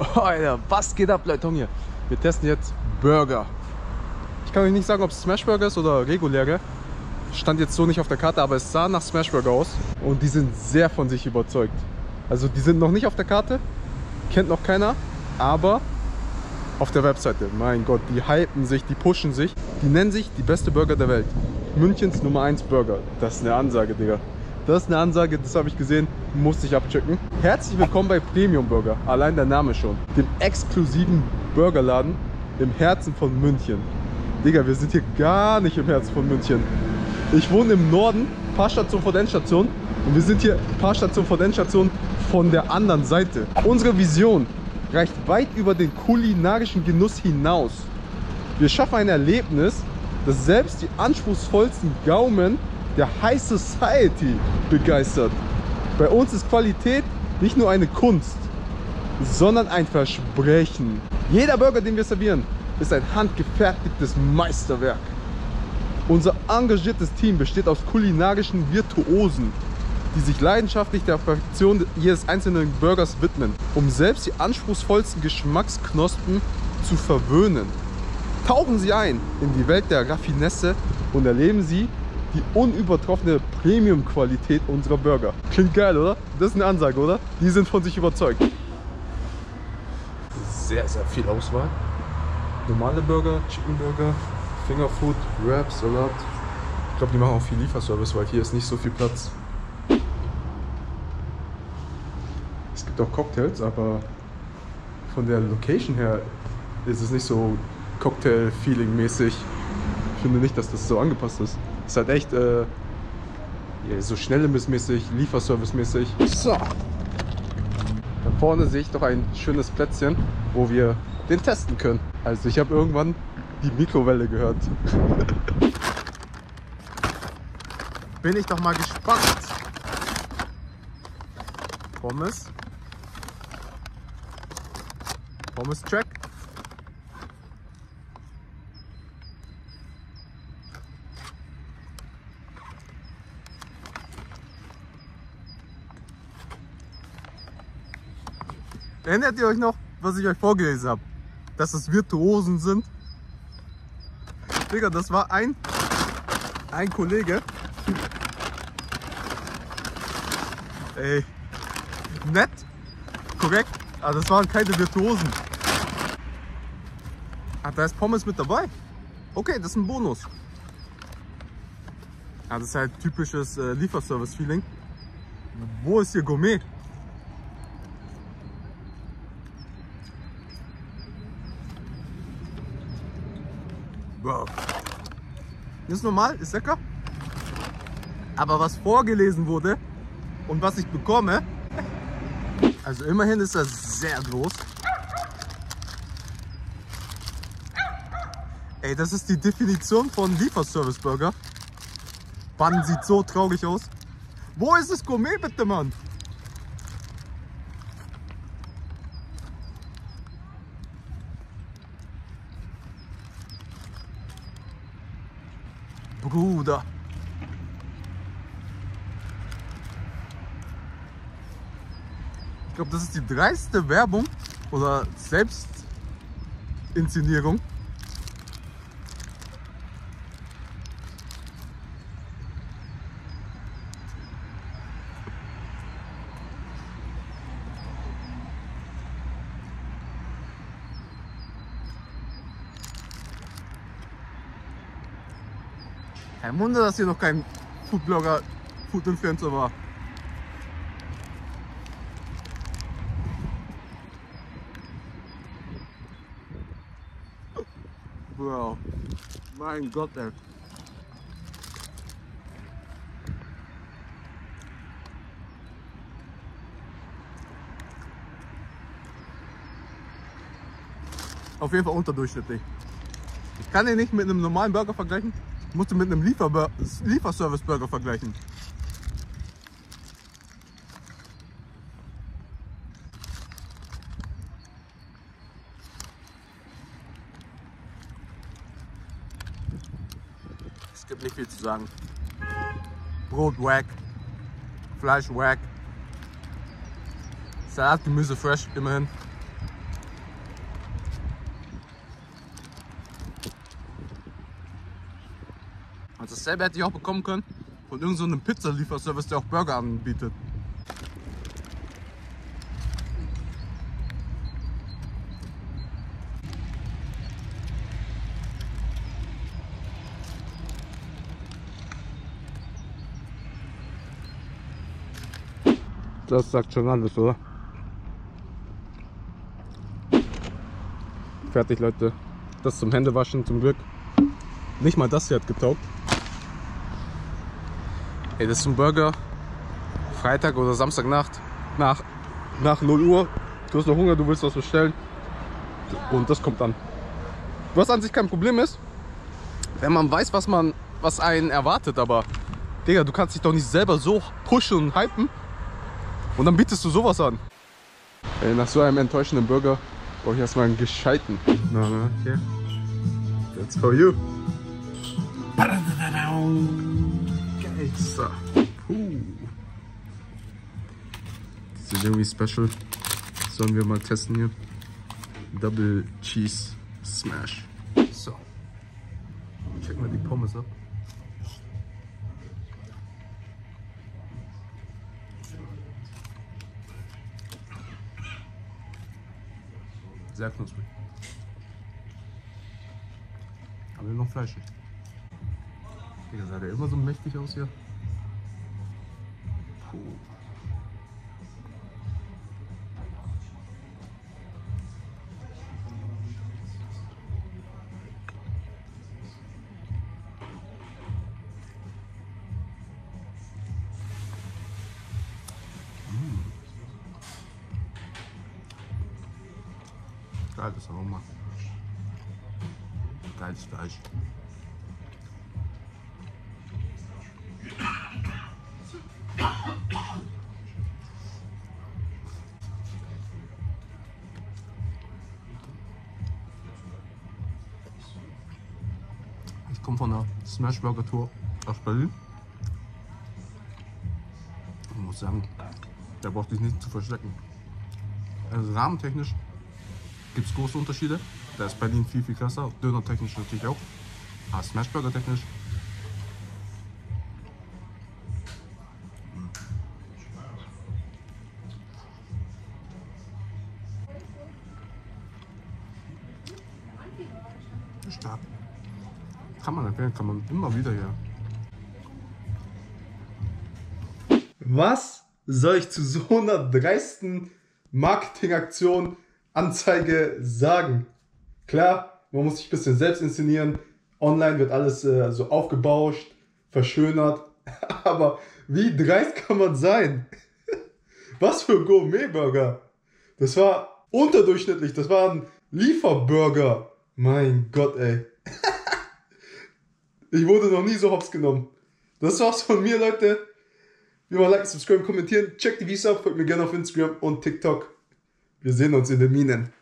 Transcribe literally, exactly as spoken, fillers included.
Oh, Alter, was geht ab, Leute? Hier. Wir testen jetzt Burger. Ich kann euch nicht sagen, ob es Smashburger ist oder reguläre. Stand jetzt so nicht auf der Karte, aber es sah nach Smashburger aus. Und die sind sehr von sich überzeugt. Also die sind noch nicht auf der Karte, kennt noch keiner, aber auf der Webseite, mein Gott, die hypen sich, die pushen sich. Die nennen sich die beste Burger der Welt. Münchens Nummer eins Burger. Das ist eine Ansage, Digga. Das ist eine Ansage, das habe ich gesehen, musste ich abchecken. Herzlich willkommen bei Premium Burger, allein der Name schon. Dem exklusiven Burgerladen im Herzen von München. Digga, wir sind hier gar nicht im Herzen von München. Ich wohne im Norden, paar Stationen vor der Endstation. Und wir sind hier ein paar Stationen vor der Endstation von der anderen Seite. Unsere Vision reicht weit über den kulinarischen Genuss hinaus. Wir schaffen ein Erlebnis, das selbst die anspruchsvollsten Gaumen der High Society begeistert. Bei uns ist Qualität nicht nur eine Kunst, sondern ein Versprechen. Jeder Burger, den wir servieren, ist ein handgefertigtes Meisterwerk. Unser engagiertes Team besteht aus kulinarischen Virtuosen, die sich leidenschaftlich der Perfektion jedes einzelnen Burgers widmen, um selbst die anspruchsvollsten Geschmacksknospen zu verwöhnen. Tauchen Sie ein in die Welt der Raffinesse und erleben Sie die unübertroffene Premium-Qualität unserer Burger. Klingt geil, oder? Das ist eine Ansage, oder? Die sind von sich überzeugt. Sehr, sehr viel Auswahl. Normale Burger, Chicken Burger, Fingerfood, Wraps, Salat. Ich glaube, die machen auch viel Lieferservice, weil hier ist nicht so viel Platz. Es gibt auch Cocktails, aber von der Location her ist es nicht so Cocktail-Feeling-mäßig. Ich finde nicht, dass das so angepasst ist. Es ist halt echt äh, ja, so schnellimbiss-mäßig, Lieferservice-mäßig. So. Da vorne sehe ich doch ein schönes Plätzchen, wo wir den testen können. Also ich habe irgendwann die Mikrowelle gehört. Bin ich doch mal gespannt. Pommes. Pommes Track. Erinnert ihr euch noch, was ich euch vorgelesen habe? Dass es Virtuosen sind? Digga, das war ein, ein Kollege. Ey, nett, korrekt, aber das waren keine Virtuosen. Ah, da ist Pommes mit dabei. Okay, das ist ein Bonus. Ja, das ist halt typisches äh, Lieferservice-Feeling. Wo ist hier Gourmet? Wow. Das ist normal, ist lecker. Aber was vorgelesen wurde und was ich bekomme, also immerhin ist das sehr groß. Ey, das ist die Definition von Lieferservice-Burger. Bann sieht so traurig aus. Wo ist das Gourmet bitte, Mann? Bruder. Ich glaube, das ist die dreiste Werbung oder Selbstinszenierung. Kein Wunder, dass hier noch kein Foodblogger, Food-Influencer war. Bro, mein Gott, ey. Auf jeden Fall unterdurchschnittlich. Ich kann den nicht mit einem normalen Burger vergleichen. Ich musste mit einem Liefer Lieferservice-Burger vergleichen. Es gibt nicht viel zu sagen. Brot wack, Fleisch wack, Salat, Gemüse fresh, immerhin. dasselbe hätte ich auch bekommen können von irgendeinem so Pizzalieferservice, der auch Burger anbietet. Das sagt schon alles, oder? Fertig, Leute. Das zum Händewaschen zum Glück. Nicht mal das hier hat getaugt. Ey, das ist ein Burger. Freitag oder Samstagnacht. Nach, nach null Uhr. Du hast noch Hunger, du willst was bestellen. Und das kommt an. Was an sich kein Problem ist, wenn man weiß, was man, was einen erwartet. Aber, Digga, du kannst dich doch nicht selber so pushen und hypen. Und dann bietest du sowas an. Ey, nach so einem enttäuschenden Burger brauche ich erstmal einen gescheiten. Na, na, okay. That's for you. Geil. So. Puh. Die sind irgendwie special. Sollen wir mal testen hier. Double Cheese Smash. So. Checken wir die Pommes ab. Sehr knusprig. Aber noch fleischig. Digga, sah der immer so mächtig aus hier? Puh. Geiles Aroma. Geiles Fleisch. Ich komme von der Smash Burger Tour aus Berlin. Ich muss sagen, da braucht sich nicht zu verstecken. Also rahmentechnisch gibt es große Unterschiede. Da ist Berlin viel, viel krasser. Döner technisch natürlich auch. Aber Smashburger technisch. Stark. Kann man empfehlen, kann man immer wieder hier. Was soll ich zu so einer dreisten Marketingaktion Anzeige sagen? Klar, man muss sich ein bisschen selbst inszenieren. Online wird alles äh, so aufgebauscht, verschönert. Aber wie dreist kann man sein? Was für ein Gourmet-Burger. Das war unterdurchschnittlich. Das war ein Lieferburger. Mein Gott, ey. Ich wurde noch nie so hops genommen. Das war's von mir, Leute. Wie immer, liken, subscriben, kommentieren. Checkt die Videos ab. Folgt mir gerne auf Instagram und TikTok. Wir sehen uns in den Minen.